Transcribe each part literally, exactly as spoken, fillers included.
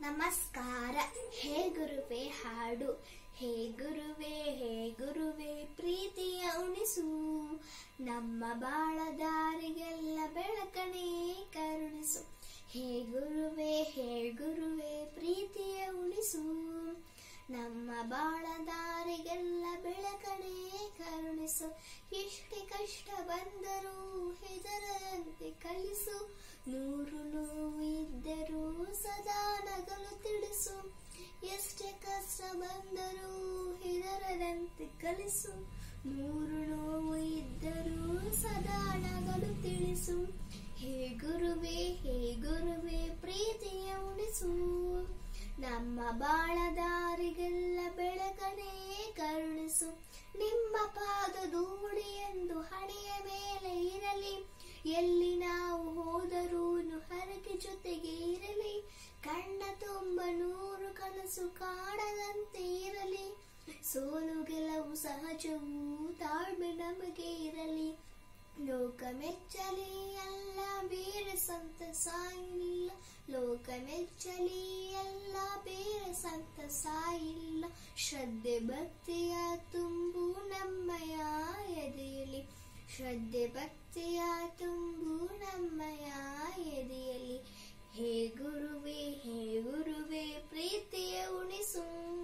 ನಮಸ್ಕಾರ. ಹೇ ಗುರುವೇ ಹಾಡು, ಹೇ ಗುರುವೇ ಹೇ ಗುರುವೇ ಪ್ರೀತಿಯ ಉಣಿಸು, ನಮ್ಮ ಬಾಳ ದಾರಿಗೆಲ್ಲ ಬೆಳಕನೇ ಕರುಣಿಸು. ಹೇ ಗುರುವೇ ಹೇ ಗುರುವೇ ಪ್ರೀತಿಯ ಉಣಿಸು, ನಮ್ಮ ಬಾಳ ದಾರಿಗೆಲ್ಲ ಬೆಳಕನೇ ಕರುಣಿಸು. ಎಷ್ಟೇ ಕಷ್ಟ ಬಂದರೂ ಹೆದರದಂತೆ ಕಲಿಸು, ನೂರು ನೋವು ಇದ್ದರೂ ಸದಾ ನಗಲು ತಿಳಿಸು. ಎಷ್ಟೇ ಕಷ್ಟ ಬಂದರೂ ಹೆದರದಂತೆ ಕಲಿಸು, ನೂರು ನೋವು ಇದ್ದರೂ ಸದಾ ನಗಲು ತಿಳಿಸು. ಹೇ ಗುರುವೇ ಹೇ ಗುರುವೇ ಪ್ರೀತಿಯ ಉಣಿಸು, ನಮ್ಮ ಬಾಳ ದಾರಿಗೆಲ್ಲ ಬೆಳಕನೇ ಕರುಣಿಸು. ನಿಮ್ಮ ಪಾದ ಧೂಳಿ ಎಂದು ಹಣೆಯ ಮೇಲೆ ಇರಲಿ, ಎಲ್ಲಿ ನಾವು ಹೋದರೂ ಹರಕೆ ಜೊತೆಗೆ ಇರಲಿ. ಕಣ್ಣ ತುಂಬ ನೂರು ಕನಸು ಕಾಣದಂತೆ ಇರಲಿ, ಸೋಲು ಗೆಲುವು ಸಹಜವೂ ತಾಳ್ಮೆ ನಮಗೆ ಇರಲಿ. ಲೋಕ ಮೆಚ್ಚಲಿ ಎಲ್ಲ ಬೇರೆ ಸಂತಸ ಇಲ್ಲ, ಲೋಕ ಮೆಚ್ಚಲಿ ಎಲ್ಲ ಬೇರೆ ಸಂತಸ ಇಲ್ಲ. ಶ್ರದ್ಧೆ ಭಕ್ತಿಯ ತುಂಬು ನಮ್ಮಯ ಎದೆಯಲಿ, ಶ್ರದ್ಧೆ ಭಕ್ತಿಯ ತುಂಬು ನಮ್ಮಯ ಎದೆಯಲಿ. ಹೇ ಗುರುವೇ ಹೇ ಗುರುವೇ ಪ್ರೀತಿಯ ಉಣಿಸು,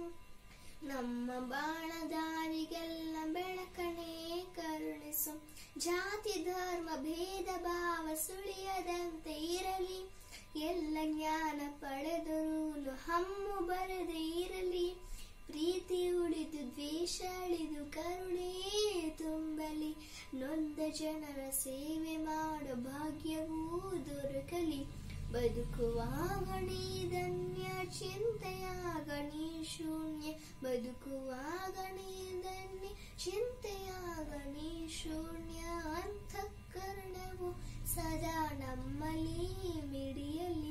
ನಮ್ಮ ಬಾಳ ದಾರಿಗೆಲ್ಲ ಬೆಳಕನೇ ಕರುಣಿಸು. ಜಾತಿ ಧರ್ಮ ಭೇದ ಭಾವ ಸುಳಿಯದಂತೆ ಇರಲಿ, ಎಲ್ಲ ಜ್ಞಾನ ಪಡೆದರೂ ಹಮ್ಮು ಬರದೆ ಇರಲಿ. ಪ್ರೀತಿ ಉಳಿದು ದ್ವೇಷ ಅಳಿದು ಕರುಣೆ ತುಂಬಲಿ, ನೊಂದ ಜನರ ಸೇವೆ ಮಾಡೋ ಭಾಗ್ಯವೂ ದೊರಕಲಿ. ಬದುಕುವಾಗ ನೀ ಧನ್ಯ ಚಿಂತೆಯಾಗ ನೀ ಶೂನ್ಯ, ಬದುಕುವಾಗ ನೀ ಧನ್ಯ ಚಿಂತೆಯಾಗ ನೀ ಶೂನ್ಯ. ಅಂತಃಕರಣವು ಸದಾ ನಮ್ಮಲ್ಲಿ ಮಿಡಿಯಲಿ,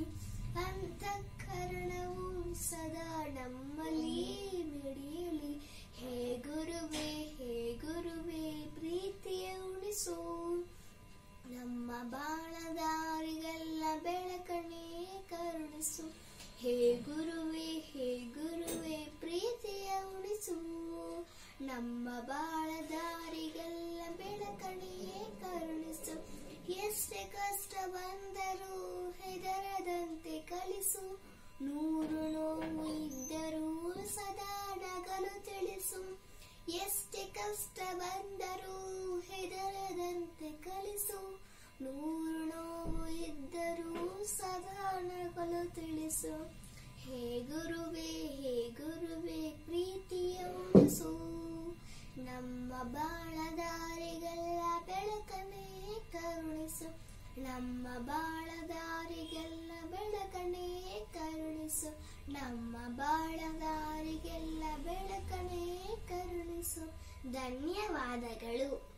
ಅಂತಃಕರಣವು ಸದಾ ನಮ್ಮಲ್ಲಿ ಮಿಡಿಯಲಿ. ಹೇ ಗುರುವೇ ಹೇ ಗುರುವೇ ಪ್ರೀತಿಯ ಉಣಿಸು, ನಮ್ಮ ಬಾಳ ದಾರಿಗೆಲ್ಲ ಬೆಳಕನೇ ಕರುಣಿಸು. ಹೇ ಗುರುವೇ ಹೇ ಗುರುವೇ ಪ್ರೀತಿಯ ಉಣಿಸು, ನಮ್ಮ ಬಾಳ ದಾರಿಗೆಲ್ಲ ಬೆಳಕನೇ ಕರುಣಿಸು. ಎಷ್ಟೇ ಕಷ್ಟ ಬಂದರೂ ಹೆದರದಂತೆ ಕಲಿಸು, ನೂರು ನೋವು ಇದ್ದರೂ ಸದಾ ನಗಲು ತಿಳಿಸು. ಎಷ್ಟೇ ಕಷ್ಟ ಬಂದರೂ ಹೆದರದಂತೆ ಕಲಿಸು, ನೂರು ನೋವು ಇದ್ದರೂ ಸದಾ ನಗಲು ತಿಳಿಸು. ಹೇ ಗುರುವೇ ಹೇ ಗುರುವೇ ಪ್ರೀತಿಯ ಉಣಿಸು, ನಮ್ಮ ಬಾಳ ದಾರಿಗೆಲ್ಲ ಬೆಳಕನೇ ಕರುಣಿಸು, ನಮ್ಮ ಬಾಳ ದಾರಿಗೆಲ್ಲ ಬೆಳಕನೇ ಕರುಣಿಸು, ನಮ್ಮ ಬಾಳ ದಾರಿಗೆಲ್ಲ ಬೆಳಕನೇ ಕರುಣಿಸು. ಧನ್ಯವಾದಗಳು.